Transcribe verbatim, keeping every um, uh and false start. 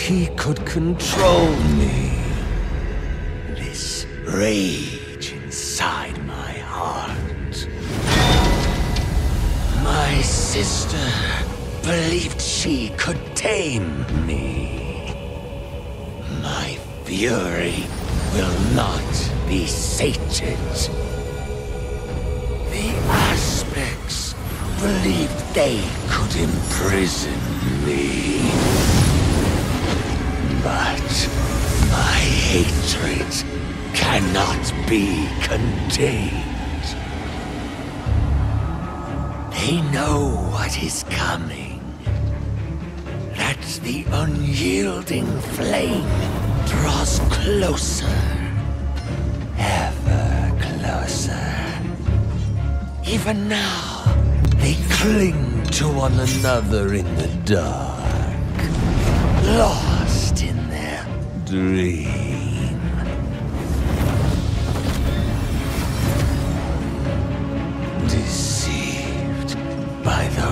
he could control me. This rage inside my heart. My sister believed she could tame me. My fury will not be sated. The aspects believed they could imprison me. But my hatred cannot be contained. They know what is coming. That the unyielding flame draws closer. Ever closer. Even now, they cling to one another in the dark. Lost in their dream. Deceived by the